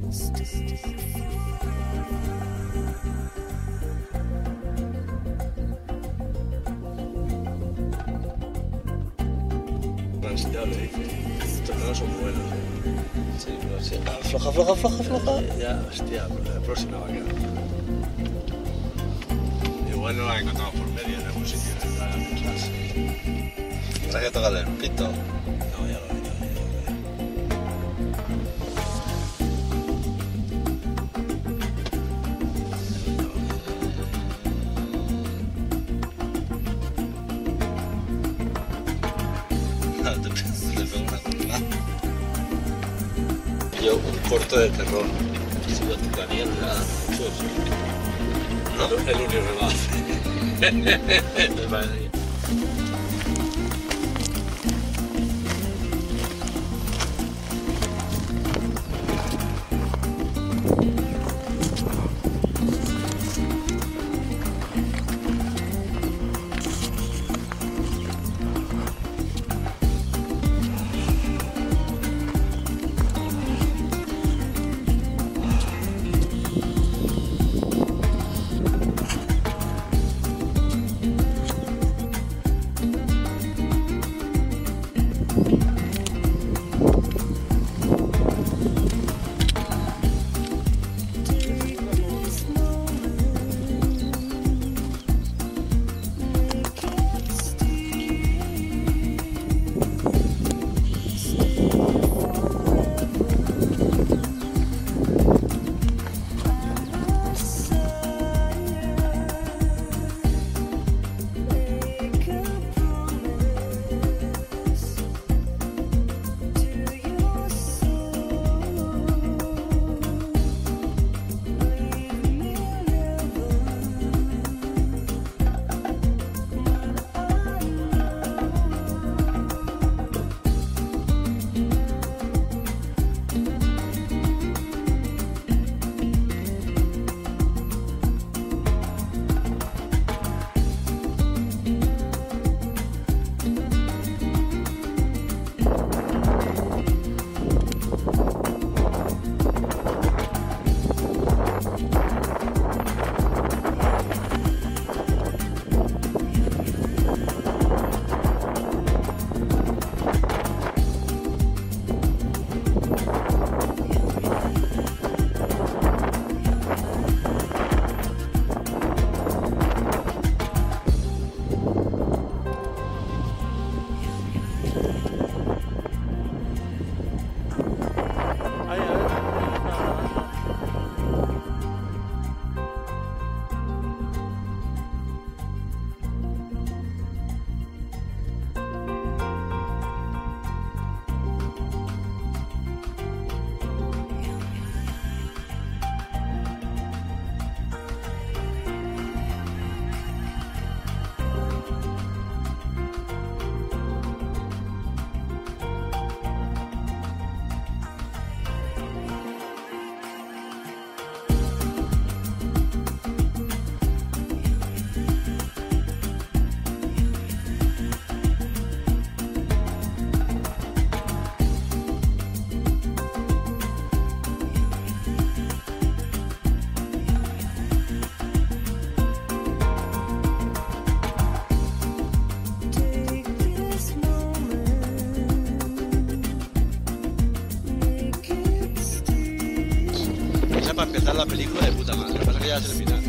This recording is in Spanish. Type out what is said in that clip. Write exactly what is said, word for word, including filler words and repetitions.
Ya le dice, estos no son buenos, ¿eh? Sí, pero sí. Floja, floja, floja, floja. Eh, ya, hostia, pues la próxima va a quedar. Igual no la encontramos por medio en algún sitio, en la pensarse. Habrá que tocarle el pito. No, ya lo vi, ya lo vi, ya lo vi. Te pego una curva. Yo un corto de terror. Sigo tu calienta. No, el único que lo hace. Me parece. Para empezar la película de puta madre, lo que pasa es que ya es el final.